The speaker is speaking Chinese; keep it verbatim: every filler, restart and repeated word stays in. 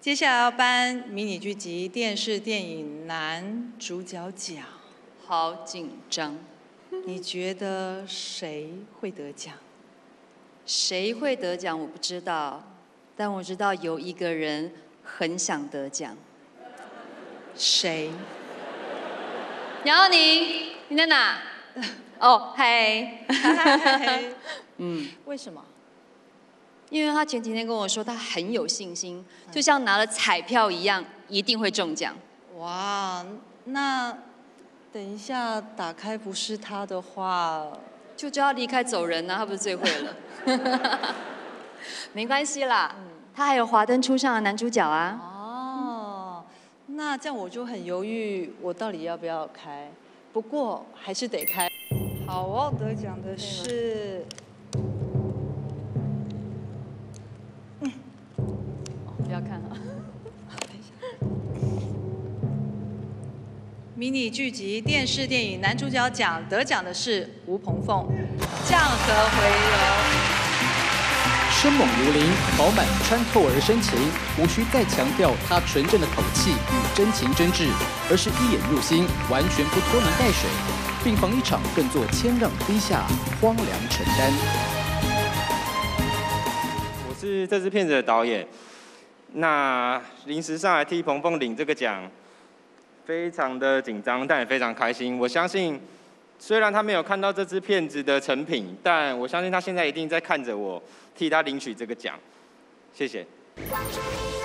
接下来要颁迷你剧集、电视电影男主角奖， 好紧张。 你觉得谁会得奖？ 谁会得奖我不知道，但我知道有一个人很想得奖。 谁？ 姚宁，你在哪？哦，嗨。 嗯，为什么？ 因为他前几天跟我说他很有信心，就像拿了彩票一样，一定会中奖。 哇，那等一下打开不是他的话， 就叫他离开走人啊，他不是最会了。没关系啦，嗯、他还有《华灯初上》的男主角啊。 哦，那这样我就很犹豫，我到底要不要开？不过还是得开。好哦，得奖的是。 不要看啊！ 等一下，迷你剧集、电视电影男主角奖得奖的是吴鹏凤，《降河回游》。 生猛如林，饱满穿透而深情，无需再强调他纯正的口气与真情真挚，而是一眼入心，完全不拖泥带水。病房一场，更做谦让低下，荒凉承担。 我是这支片子的导演。那临时上来替鹏凤领这个奖，非常的紧张，但也非常开心。我相信，虽然他没有看到这支片子的成品，但我相信他现在一定在看着我替他领取这个奖。谢谢。